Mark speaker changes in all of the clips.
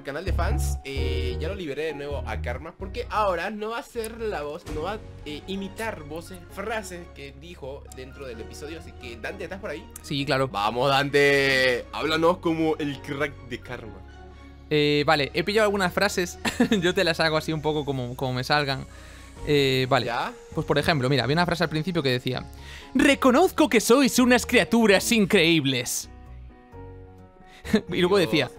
Speaker 1: canal de fans, ya lo liberé de nuevo a Karma, porque ahora no va a ser la voz, no va a imitar voces, frases que dijo dentro del episodio. Así que Dante, ¿estás por ahí?
Speaker 2: Sí, claro.
Speaker 1: Vamos, Dante, háblanos como el crack de Karma.
Speaker 2: Vale, he pillado algunas frases. Yo te las hago así un poco como me salgan. Vale,
Speaker 1: ¿Ya?
Speaker 2: pues por ejemplo, mira, había una frase al principio que decía: reconozco que sois unas criaturas increíbles. Y luego decía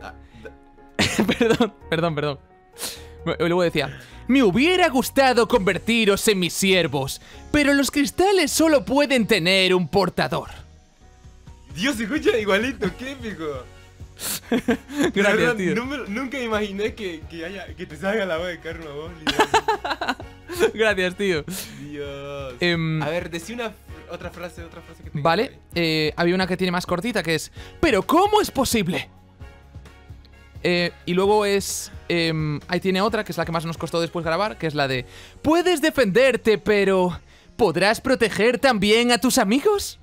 Speaker 2: perdón. Y luego decía: me hubiera gustado convertiros en mis siervos, pero los cristales solo pueden tener un portador.
Speaker 1: Dios, se escucha igualito, qué épico.
Speaker 2: Gracias, tío.
Speaker 1: Nunca imaginé que te salga la voz de Karma vos,
Speaker 2: Gracias, tío.
Speaker 1: Dios. A ver, decí otra frase que tenga.
Speaker 2: Vale, había una que tiene más cortita que es: ¿pero cómo es posible? Y luego es... ahí tiene otra, que es la que más nos costó después grabar, que es la de: puedes defenderte, pero ¿podrás proteger también a tus amigos?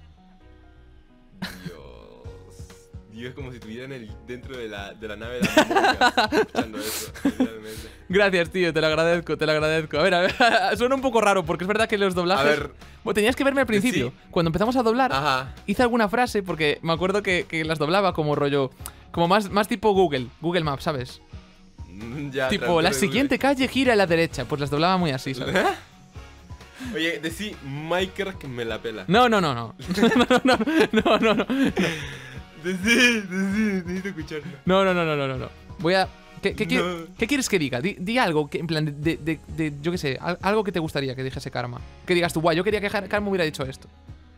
Speaker 1: Dios, como si estuvieran dentro de la nave de la Mónica, escuchando eso, realmente.
Speaker 2: Gracias, tío, te lo agradezco, te lo agradezco. A ver, suena un poco raro, porque es verdad que los doblajes...
Speaker 1: A ver...
Speaker 2: Bueno, tenías que verme al principio.
Speaker 1: Sí.
Speaker 2: Cuando empezamos a doblar, hice alguna frase, porque me acuerdo que las doblaba como rollo... Como más tipo Google Maps, ¿sabes?
Speaker 1: Ya,
Speaker 2: tipo, la siguiente calle gira a la derecha. Pues las doblaba muy así, ¿sabes?
Speaker 1: Oye, decí Minecraft que me la pela.
Speaker 2: No. No.
Speaker 1: Necesito escucharlo.
Speaker 2: No. Voy a... ¿Qué quieres que diga? Di algo, en plan, yo qué sé, algo que te gustaría que dijese Karma. Que digas tú: guay, yo quería que Karma hubiera dicho esto.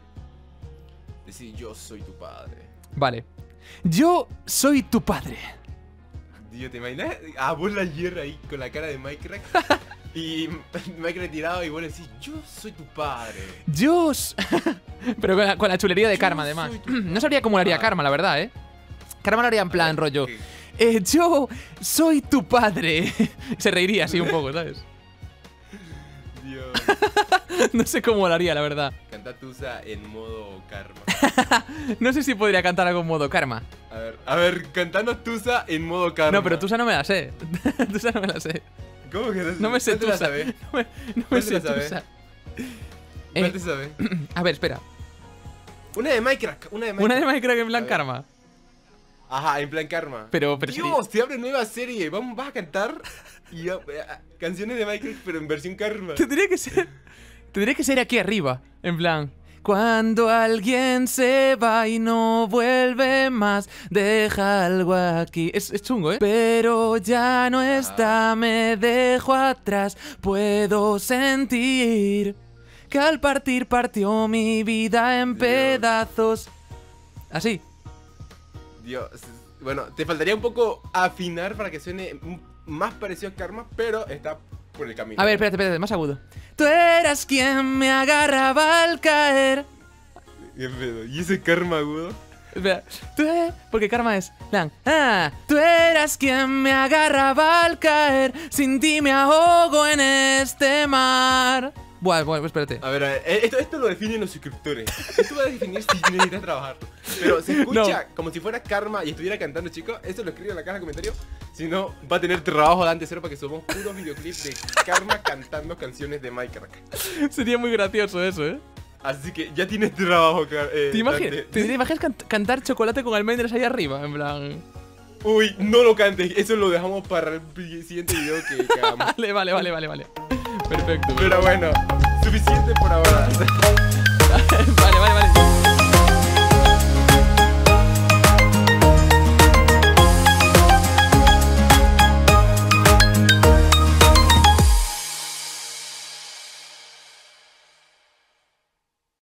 Speaker 1: Decir: yo soy tu padre.
Speaker 2: Vale. Yo soy tu padre.
Speaker 1: Dios, ¿te imaginas? A vos la hierra ahí con la cara de Minecraft. Y Minecraft tirado y vos le decís: yo soy tu padre. Pero con la chulería de Karma, además. No sabría cómo lo haría Karma, la verdad, ¿eh? Karma lo haría en plan rollo: yo soy tu padre. Se reiría así un poco, ¿sabes? Dios.
Speaker 2: No sé cómo lo haría, la verdad.
Speaker 1: Canta Tusa en modo Karma.
Speaker 2: No sé si podría cantar algo en modo Karma.
Speaker 1: A ver, cantando Tusa en modo Karma.
Speaker 2: No, pero Tusa no me la sé. Tusa no me la sé.
Speaker 1: ¿Cómo que
Speaker 2: no me sé
Speaker 1: Tusa?
Speaker 2: Tusa. No me sé
Speaker 1: Tusa. ¿Cuál te sabe?
Speaker 2: A ver, espera.
Speaker 1: Una de Minecraft.
Speaker 2: Una de Minecraft en plan Karma.
Speaker 1: Ajá, en plan Karma.
Speaker 2: Pero
Speaker 1: Dios, te abre nueva serie. Vas a cantar canciones de Minecraft, pero en versión Karma.
Speaker 2: Tendría que ser aquí arriba. En plan: cuando alguien se va y no vuelve más, deja algo aquí. Es chungo, ¿eh? Pero ya no está, me dejo atrás. Puedo sentir que al partir partió mi vida en pedazos. Así.
Speaker 1: Dios. Bueno, te faltaría un poco afinar para que suene más parecido a Karma, pero está por el camino.
Speaker 2: A ver, espérate, más agudo. Tú eras quien me agarraba al caer.
Speaker 1: ¿Qué pedo? ¿Y ese Karma agudo?
Speaker 2: Espera, porque Karma es tú eras quien me agarraba al caer. Sin ti me ahogo en este mar. Bueno, espérate.
Speaker 1: A ver, esto lo definen los suscriptores. Esto va a definir si necesitas trabajar. Pero se escucha como si fuera Karma y estuviera cantando, chicos. Esto lo escribo en la caja de comentarios. Si no, va a tener trabajo de antes cero para que subamos puros videoclips de Karma cantando canciones de Minecraft.
Speaker 2: Sería muy gracioso eso, ¿eh?
Speaker 1: Así que ya tienes trabajo,
Speaker 2: ¿Te imaginas cantar Chocolate con almendras ahí arriba? En plan...
Speaker 1: Uy, no lo cantes. Eso lo dejamos para el siguiente video que hagamos.
Speaker 2: Vale. Perfecto.
Speaker 1: Pero bueno, suficiente por ahora.
Speaker 2: Vale.